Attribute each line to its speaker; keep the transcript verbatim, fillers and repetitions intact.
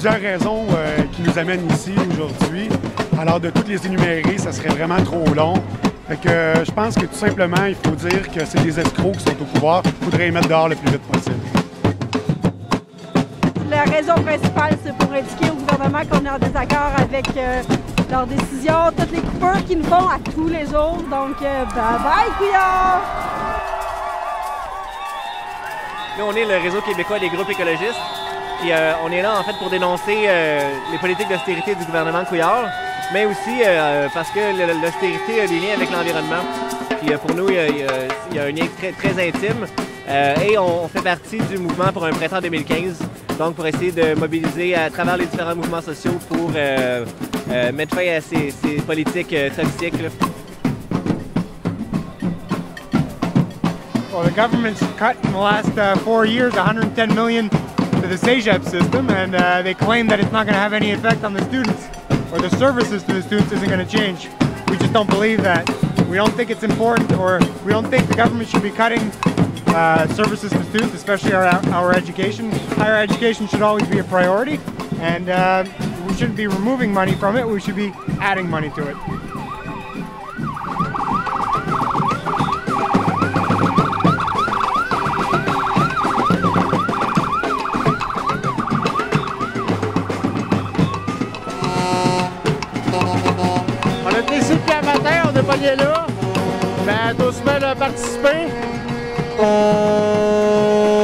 Speaker 1: plusieurs raisons euh, qui nous amènent ici aujourd'hui. Alors, de toutes les énumérer, ça serait vraiment trop long. Fait que euh, je pense que tout simplement, il faut dire que c'est des escrocs qui sont au pouvoir. Il faudrait les mettre dehors le plus vite possible.
Speaker 2: La raison principale, c'est pour indiquer au gouvernement qu'on est en désaccord avec euh, leurs décisions, toutes les coupures qu'ils nous font à tous les jours. Donc, euh, bye bye, couillard!
Speaker 3: Nous, on est le Réseau québécois des groupes écologistes. Puis, euh, on est là, en fait, pour dénoncer euh, les politiques d'austérité du gouvernement Couillard, mais aussi euh, parce que l'austérité a des liens avec l'environnement. Puis, euh, pour nous, il y, a, il y a un lien très, très intime. Euh, et on, on fait partie du mouvement pour un printemps deux mille quinze, donc pour essayer de mobiliser à travers les différents mouvements sociaux pour euh, euh, mettre fin à ces, ces politiques euh, toxiques. Là.
Speaker 4: Well, the government's cut in the last uh, four years one hundred ten million to the C E G E P system, and uh, they claim that it's not going to have any effect on the students, or the services to the students isn't going to change. We just don't believe that. We don't think it's important, or we don't think the government should be cutting uh, services to students, especially our, our education. Higher education should always be a priority, and uh, we shouldn't be removing money from it, we should be adding money to it.
Speaker 5: On a été ici depuis le matin, on n'est pas lié là, mais doucement, on a participé.